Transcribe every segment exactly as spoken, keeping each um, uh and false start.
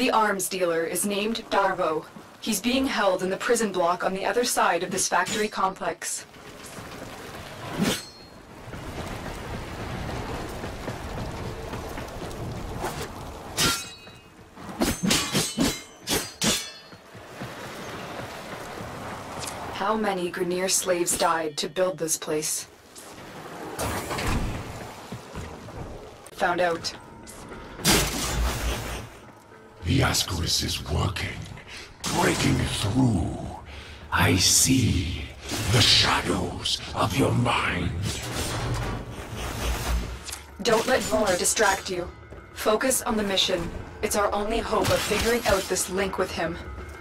The arms dealer is named Darvo. He's being held in the prison block on the other side of this factory complex. How many Grineer slaves died to build this place? Found out. The Ascaris is working, breaking through. I see the shadows of your mind. Don't let Voller distract you. Focus on the mission. It's our only hope of figuring out this link with him.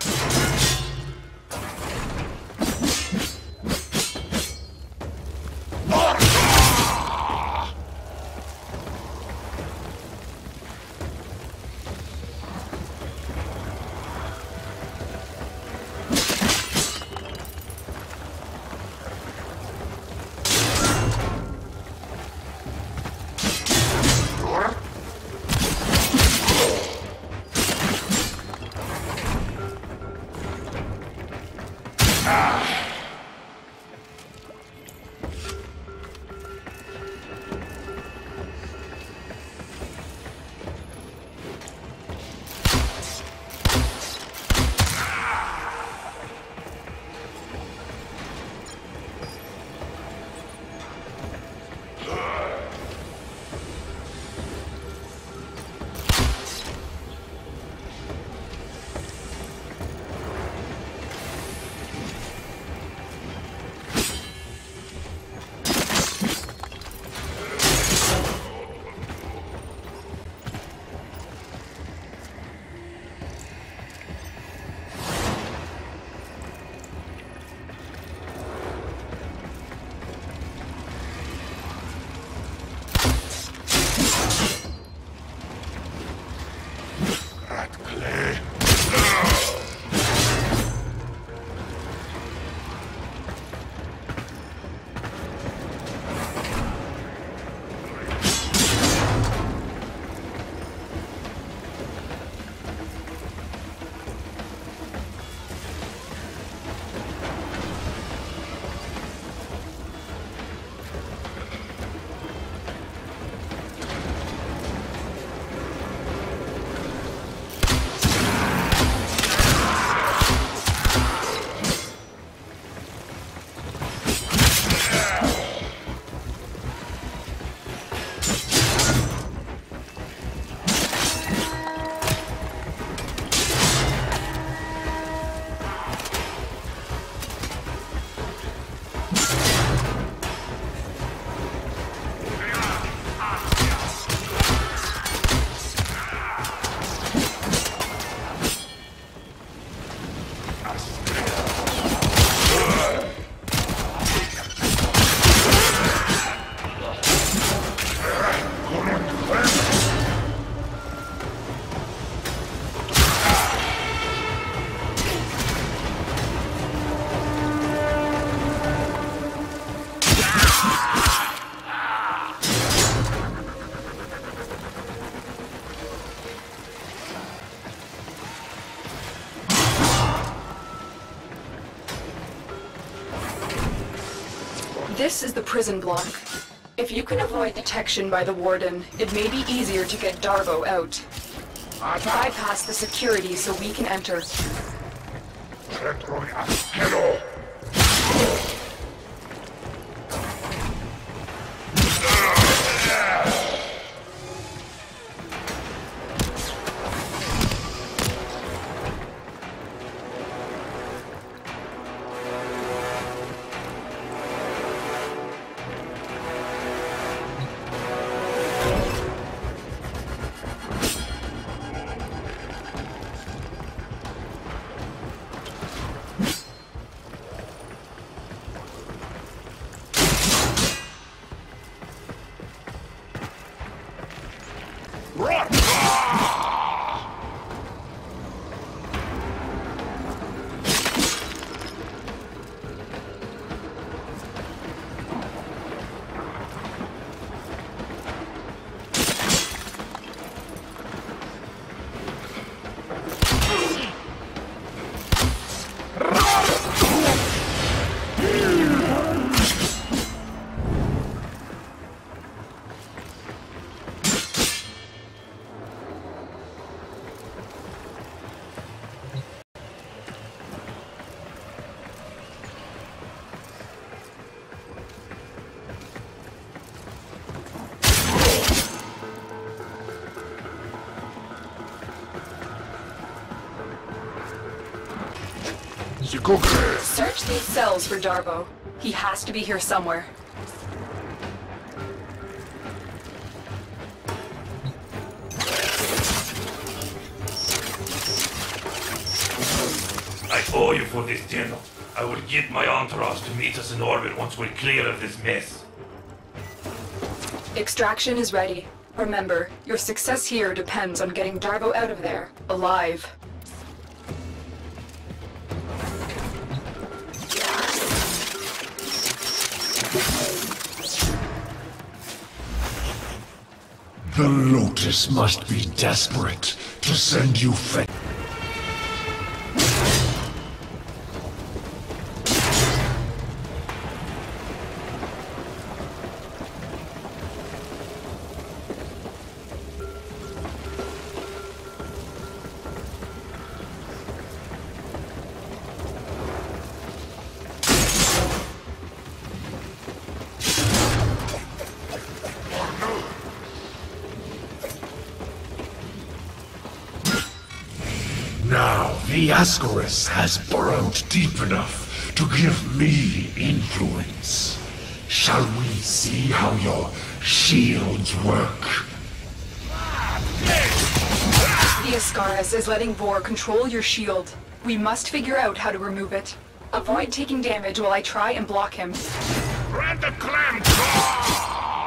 This is the prison block. If you can avoid detection by the warden, it may be easier to get Darvo out. Bypass the security so we can enter. cookie! Search these cells for Darvo. He has to be here somewhere. I owe you for this dinner. I will get my entourage to meet us in orbit once we're clear of this mess. Extraction is ready. Remember, your success here depends on getting Darvo out of there, alive. The Lotus must be desperate to send you fe- Now, the Ascaris has burrowed deep enough to give me influence. Shall we see how your shields work? The Ascaris is letting Vor control your shield. We must figure out how to remove it. Avoid taking damage while I try and block him. Grant the clam claw!